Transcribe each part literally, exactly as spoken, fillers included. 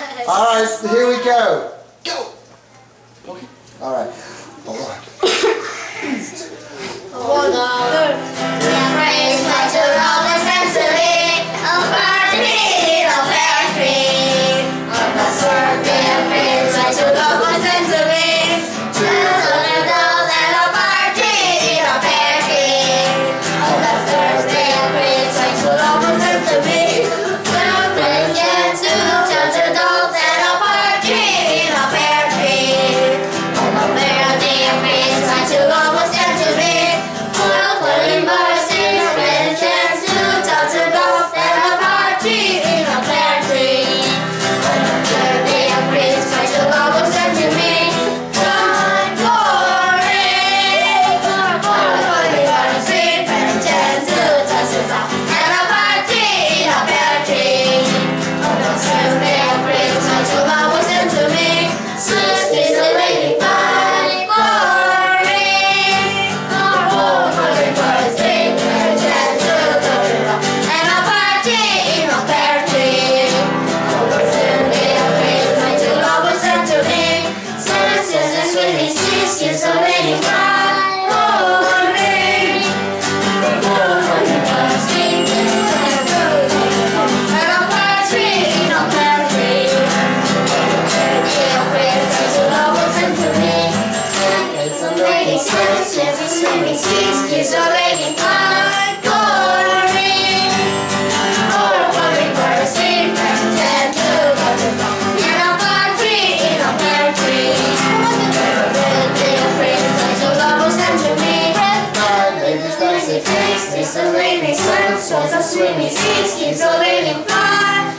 Alright, here we go. Go! Okay. Alright. Hold on. Hold on. Praise God to all the sensory of party of factory. On the third day of praise God to all the sensory. To the adults and a party of factory. On the third day of praise God to all the sensory. It's a raining sun, swans are swimming, seas, kids are raining fly,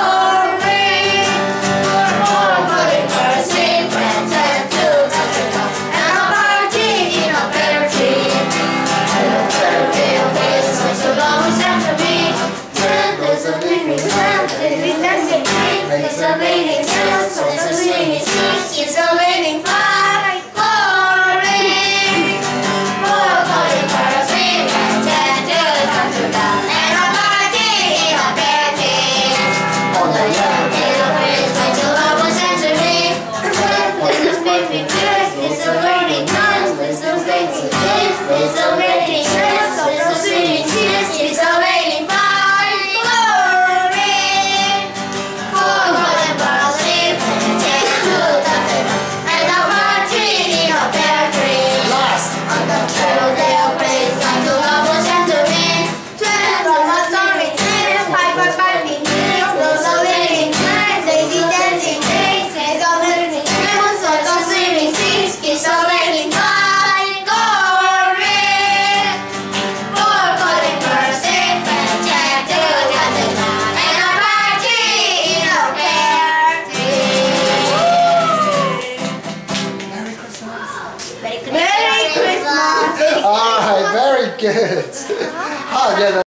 glory. More, more, calling birds, sing, friends, and to the top, and a party in a pear tree. And the third day of this, such a long time to me. There's a raining sun, living dancing, it's a raining sun, swans are swimming, seas, kids are raining fly. Alright, very good. Oh, yeah.